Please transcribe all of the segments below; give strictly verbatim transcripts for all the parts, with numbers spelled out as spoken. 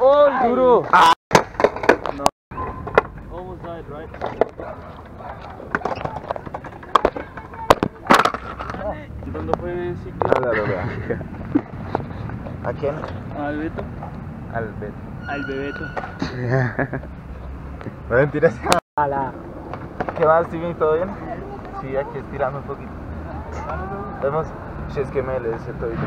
¡Oh, duro! Ah. No. Almost died, right? ¿Cuándo fue ciclo? Háblalo, vea. ¿A quién? Al Beto. Al Beto. Al Bebeto. No mentiras. Ala. ¿Qué más, Steven? ¿Todo bien? Sí, aquí estirando un poquito. Vemos. Si es que me lees el todito.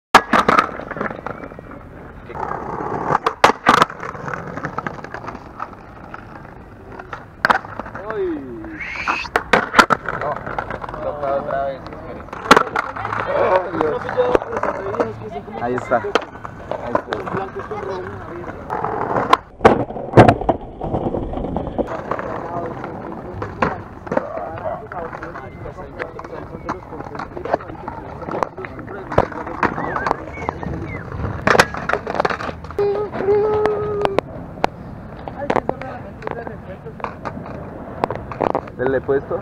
Uy. No, toca otra vez. Oh, Dios. Ahí está. Ahí está. ¿Le he puesto?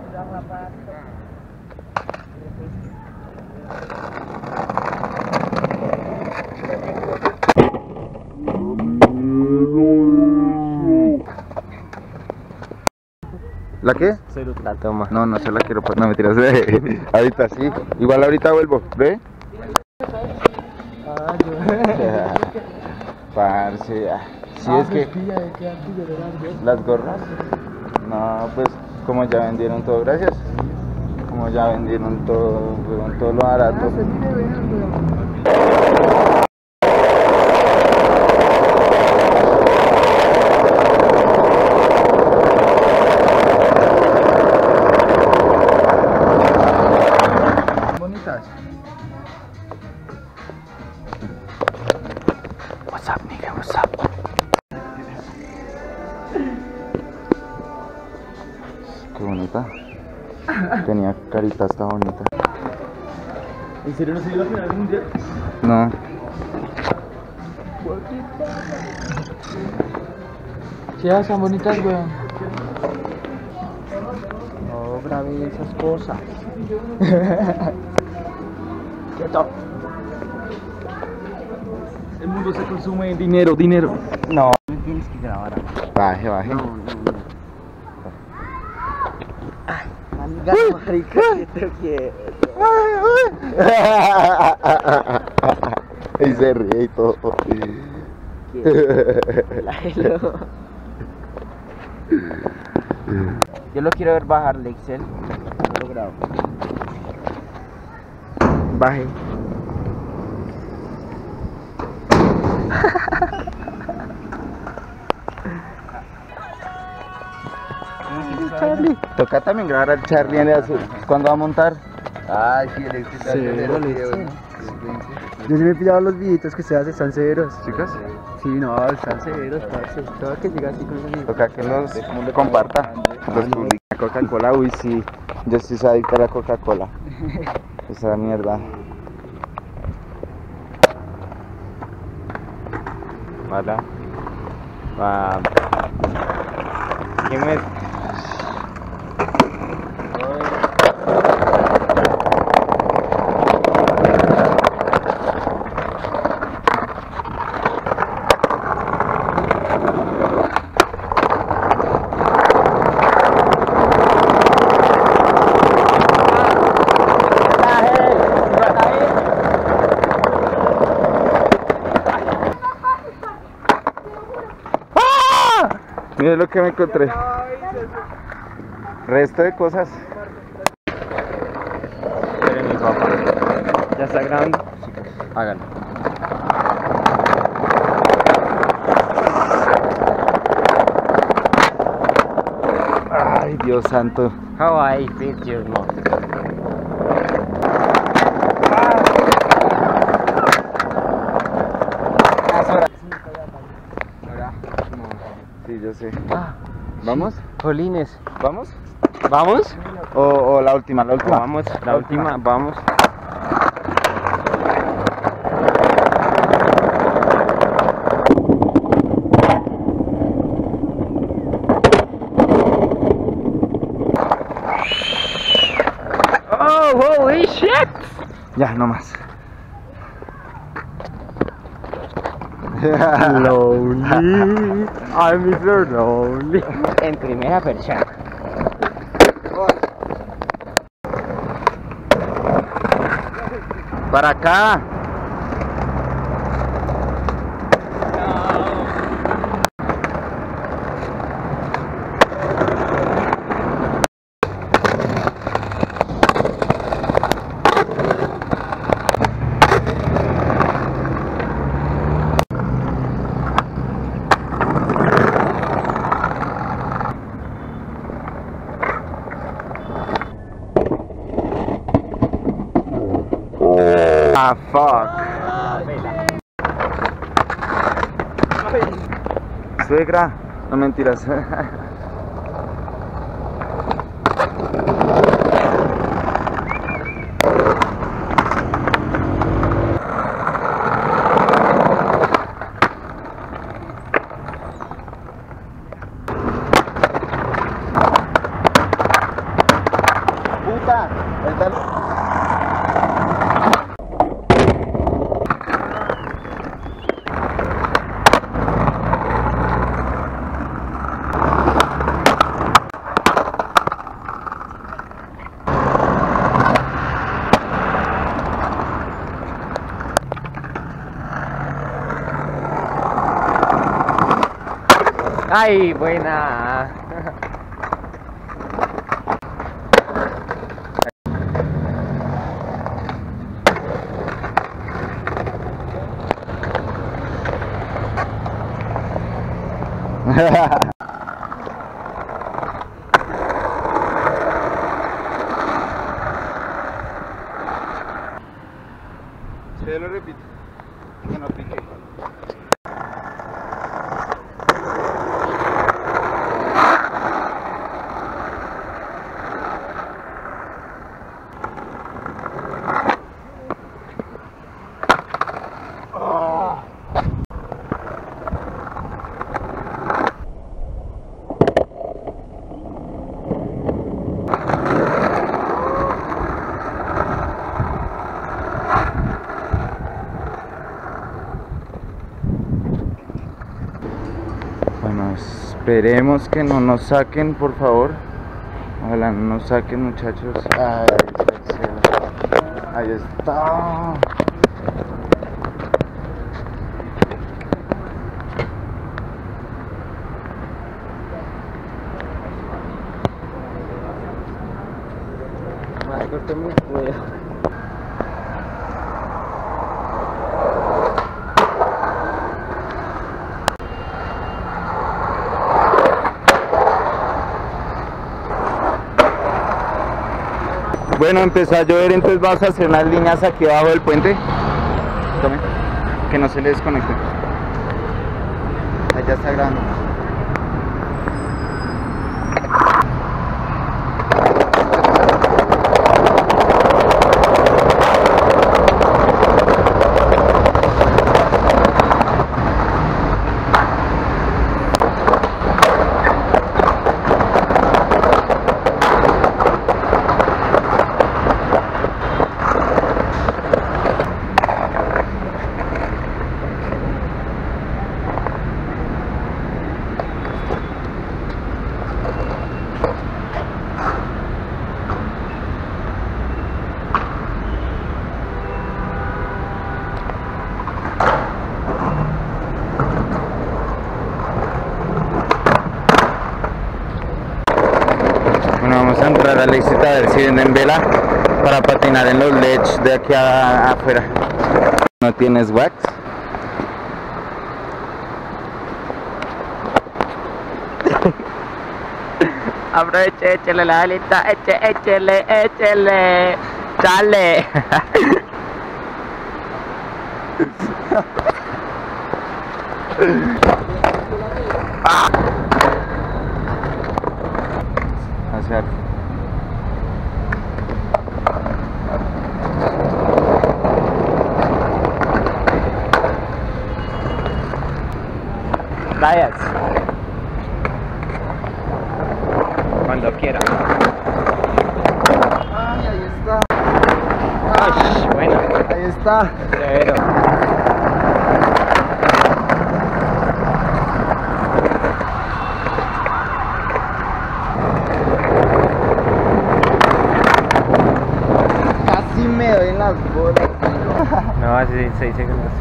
¿La qué? La toma. No, no se la quiero poner. No, me tiras. Ahorita sí. Igual ahorita vuelvo. ¿Ve? Ah, yo. Parce. Si es que las gorras. No, pues como ya vendieron todo, gracias. Como ya vendieron todo, todo lo barato. Bonitas. What's up, nigga? What's up? Qué bonita. Tenía carita hasta bonita. ¿En serio no se dio la final del mundial? No. Sí, son bonitas, weón. No grabé esas cosas. Quieto. El mundo se consume en dinero, dinero. No. Me tienes que grabar. Baje, baje. No, no, no. Ay, amiga, marica, que te quiero. Y se ríe y todo. Yo lo quiero ver bajarle, Excel. Yo lo grabo. Baje. Charlie. Toca también grabar al Charlie en el azul. ¿Cuándo va a montar? Ay, sí, el éxito. Sí, de lo los listo. videos, ¿no? Yo sí me he pillado los videitos que ustedes están severos. Chicos, Sí, no, están severos, parce. Todo que llega así con los amigos. toca que los comparta. Los publica. Coca-Cola, uy, sí. Yo sí soy adicto a la Coca-Cola. Esa mierda. Hola. Ah, ¿quién me...? Mira lo que me encontré. Resto de cosas. Miren mi papá. ¿Ya está grabando? Háganlo. Ay, Dios santo. How I beat your mom. Sí, yo sé. Ah, ¿Vamos? Jolines. ¿Vamos? ¿Vamos? O, o la última, la última. Vamos, la última, vamos. Oh, holy shit. Ya, no más. Lonely, I'm Mister Lonely. En primera persona. Para acá. Ah, fuck. Suegra, no mentiras. Puta, está... Ay, buena. Se lo repito. Que no pique. Bueno, esperemos que no nos saquen, por favor. Ojalá no nos saquen, muchachos. Ay, ahí está. Ay, corté mi cuello. Bueno, empezó a llover, entonces vamos a hacer unas líneas aquí abajo del puente. Tome, que no se le desconecte. Allá está grabando. Vamos a entrar al éxito a ver si venden vela para patinar en los ledges de aquí a, a afuera. ¿No tienes wax? Aproveche, échele la alita, eche, échele, échele. Dale. Hacia Vayas. Cuando quiera. Ay, ahí está. Ay, bueno. Ahí está. Severo. hace seis segundos.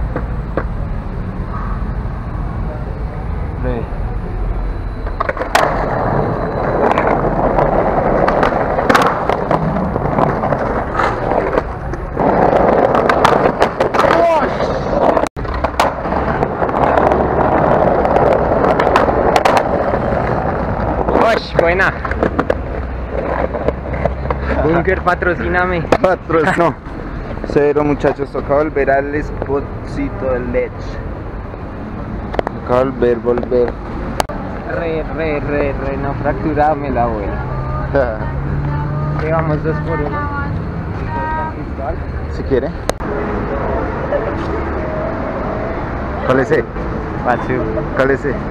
Breve. ¡Ush! Buena. Bunker, patrocíname. Patrocinó. Cero, muchachos, toca volver al spotcito del Lech. Toca volver, volver. Re, re, re, re, no fracturame la abuela. Llevamos dos por uno. Si quiere. ¿Cuál es ese? Pachu. ¿Cuál es ese?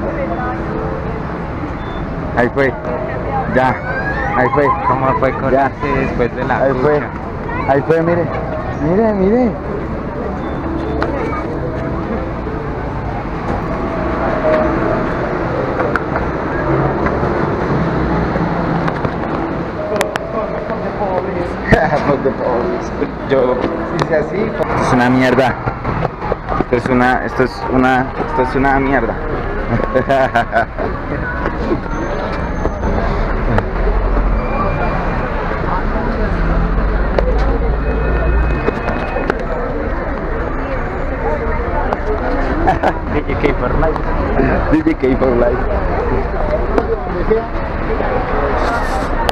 Ahí fue. Ya. Ahí fue. ¿Cómo fue con Ya. ese después de la Ahí fue. ducha? Ahí fue, mire. Mire, mire. Fuck the police. Yo hice así. Esto es una mierda. Esto es una, esto es una, esto es una mierda. D J K for life. D J K for life.